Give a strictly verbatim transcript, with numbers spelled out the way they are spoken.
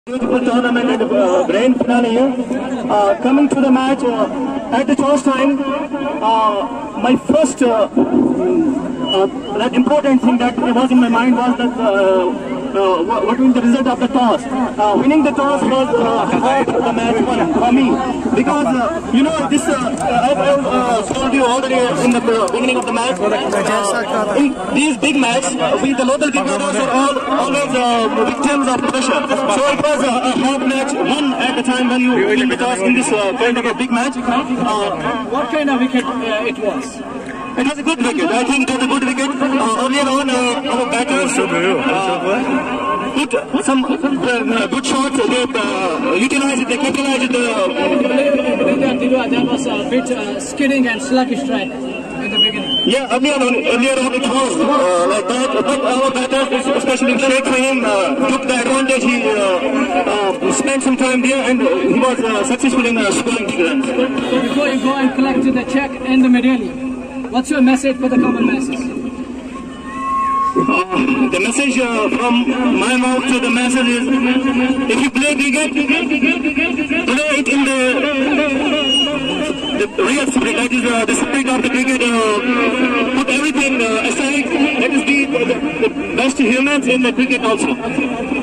Beautiful tournament and uh, grand finale here. Uh, coming to the match uh, at the toss time, uh, my first uh, uh, that important thing that was in my mind was that uh, uh, what what will the result of the toss. Uh, winning the toss was uh, half the match for, for me because uh, you know this. Uh, I've uh, told you already in the uh, beginning of the match. Uh, in these big matches, uh, we the local cricketers are all always uh, victims of pressure. So it was a, a hard match, one at the time when you win the toss in this uh, kind of a big match. Uh, what kind of wicket uh, it was? It was a good wicket. I think it was a good wicket. Uh, earlier on, uh, our batters uh, put some uh, good shots. They uh, utilized it, they capitalized it. Uh, that was a bit uh, skidding and sluggish track at the beginning. Yeah, earlier on, earlier on it was uh, like that. But our batters, especially Sheikh Fahim, uh, took the advantage. He uh, uh, spent some time there and he was uh, successful in uh, scoring three runs. Before you go and collect the check and the medallion, what's your message for the common masses? Uh, the message uh, from my mouth to the masses is, if you play cricket, play it in the, the real spirit, that is uh, the spirit of the cricket. Uh, put everything uh, aside, let us be the, the best humans in the cricket also.